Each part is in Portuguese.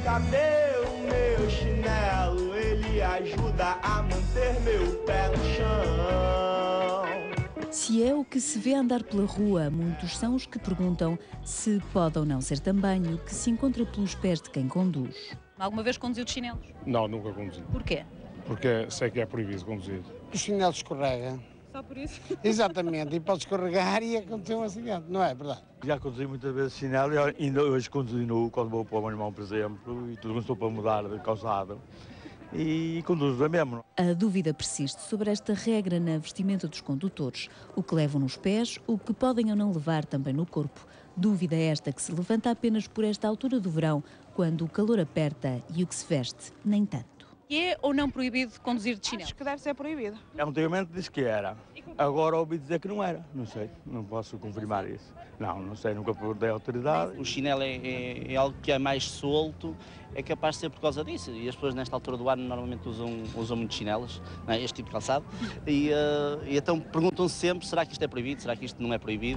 Cadê o meu chinelo? Ele ajuda a manter meu pé no chão. Se é o que se vê andar pela rua, muitos são os que perguntam se pode ou não ser também o que se encontra pelos pés de quem conduz. Alguma vez conduziu de chinelos? Não, nunca conduzi. Porquê? Porque sei que é proibido conduzir. O chinelo escorrega. Só por isso? Exatamente, e pode escorregar e acontecer um acidente, não é verdade? Já conduzi muitas vezes chinelo e ainda hoje continuo quando vou para o meu irmão, por exemplo, e tudo estou para mudar de calçado. E conduzo mesmo. A dúvida persiste sobre esta regra na vestimenta dos condutores, o que levam nos pés, o que podem ou não levar também no corpo. Dúvida esta que se levanta apenas por esta altura do verão, quando o calor aperta e o que se veste, nem tanto. É ou não proibido conduzir de chinelo? Acho que deve ser proibido. Antigamente disse que era, agora ouvi dizer que não era, não sei, não posso confirmar isso. Não sei, nunca perguntei à autoridade. O chinelo é algo que é mais solto, é capaz de ser por causa disso. E as pessoas nesta altura do ano normalmente usam muito chinelos, não é? Este tipo de calçado, e então perguntam-se sempre, será que isto é proibido, será que isto não é proibido?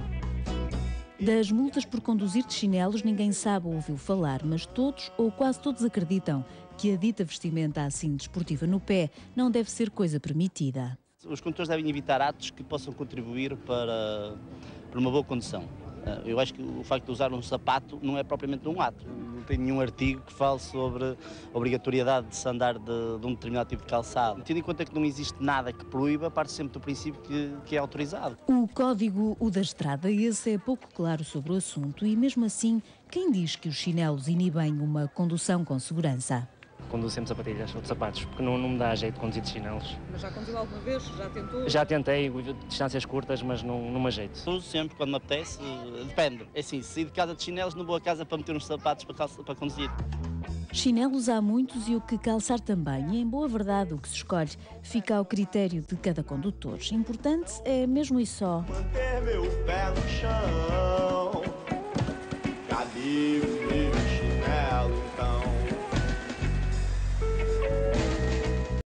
Das multas por conduzir de chinelos ninguém sabe ou ouviu falar, mas todos ou quase todos acreditam que a dita vestimenta assim desportiva no pé não deve ser coisa permitida. Os condutores devem evitar atos que possam contribuir para uma boa condução. Eu acho que o facto de usar um sapato não é propriamente um ato. Não tem nenhum artigo que fale sobre a obrigatoriedade de se andar de um determinado tipo de calçado. Tendo em conta que não existe nada que proíba, parte sempre do princípio que é autorizado. O código, o da estrada, esse é pouco claro sobre o assunto e mesmo assim, quem diz que os chinelos inibem uma condução com segurança? Conduzo sempre sapatilhas ou de sapatos, porque não me dá jeito de conduzir de chinelos. Mas já conduziu alguma vez? Já tentou? Já tentei, distâncias curtas, mas não me ajeito. Uso sempre quando me apetece, depende. É assim, se sair de casa de chinelos, não vou a casa para meter uns sapatos para conduzir. Chinelos há muitos e o que calçar também. E em boa verdade, o que se escolhe fica ao critério de cada condutor. Importante é mesmo e só Manter meu pé no chão. Cadê